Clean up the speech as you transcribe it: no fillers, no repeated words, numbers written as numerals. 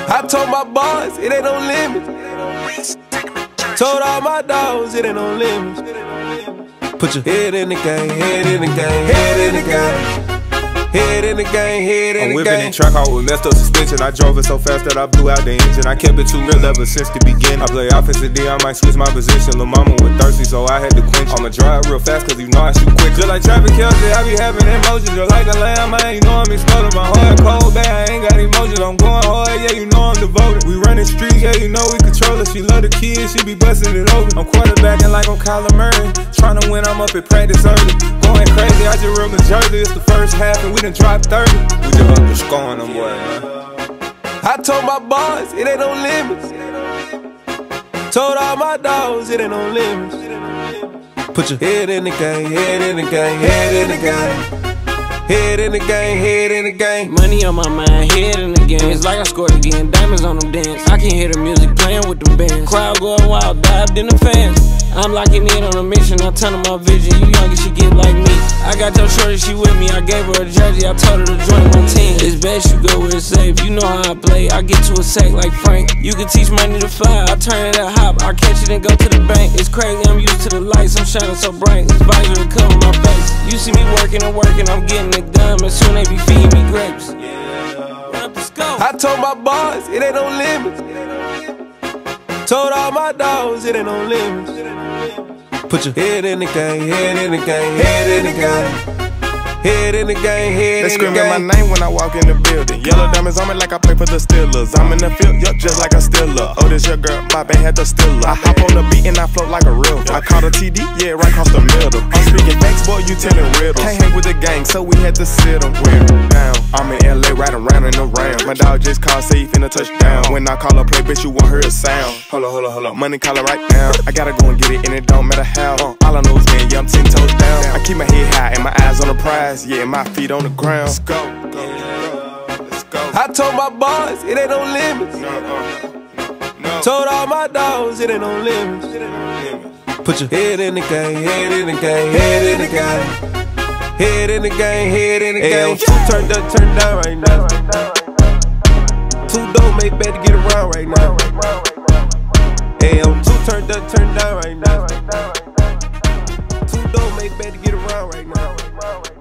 I told my boys, it ain't no limits. Told all my dogs, it ain't no limits. Put your head in the game, head in the game, head in the game. Head in the game, head in the game. I'm whipping in track out with messed up suspension. I drove it so fast that I blew out the engine. I kept it too real ever since the beginning. I play offensive D, I might switch my position. Lil' mama was thirsty, so I had to quench. I'ma drive real fast, cause you know I shoot quick. Just like traffic Kelsey, I be having emotions. Just like a lamb, man, you know I'm exploding. My heart cold, bad, I ain't got emotions. I'm going hard, yeah, you know I'm devoted. We running streets, yeah, you know we control it. She love the kids, she be busting it over. I'm quarterbacking like I'm Kyler Murray. Tryna win, I'm up at practice early. Going crazy, I just rode the jersey. It's the first half and we done dropped 30. We just up the scoring them, boy, man. I told my boys, it ain't no limits. Told all my dogs, it ain't no limits. Put your head in the game, head in the game, head in the game. Head in the game, head in the game. Money on my mind, head in the game. It's like I scored again, diamonds on them dance. I can hear the music playing with them bands. Crowd going wild, dived in the fans. I'm locking in on a mission, I'm turning my vision. You young and she get like me. I got your shorty, she with me. I gave her a jersey, I told her to join my team. It's best you go where it's safe. You know how I play, I get to a sack like Frank. You can teach money to fly, I turn it to hop. I catch it and go to the bank. It's crazy, I'm used to the lights, I'm shining so bright. This visor to cover my face. You see me working and working, I'm getting it done. But soon they be feeding me grapes. Let's go. I told my boys, it ain't no limits. Told all my dogs, it ain't no limits. Put your head in the game, head in the game, head in the game. Head in the game, head in the game. They screaming my name when I walk in the building. Yellow diamonds on me like I play for the Steelers. I'm in the field, yup, just like a Steeler. Oh, this your girl, my band had the Steeler. I hop on the beat and I float like a river. I caught a TD, yeah, right across the middle. I'm speaking facts, boy, you telling riddles. Can't hang with the gang, so we had to sit them down. I'm in LA, riding round and around. My dog just called, say he finna touchdown. When I call a play, bitch, you won't hear a sound. Hold up, money caller right now. I gotta go and get it, and it don't matter how. All I know is, man, yeah, I'm 10 toes down. I keep my head high and my eyes on the prize. Yeah, my feet on the ground. Let's go. Let's go. I told my boys, it ain't no limits. No. Told all my dogs, it ain't no limits. Put your head in the game, head in the game, head in the game. Head in the game, head in the game. Turned up, turned down right now. Two dope make better get around right now. Hey, I'm two turned up, turned down right now. Two dope make better get around right now.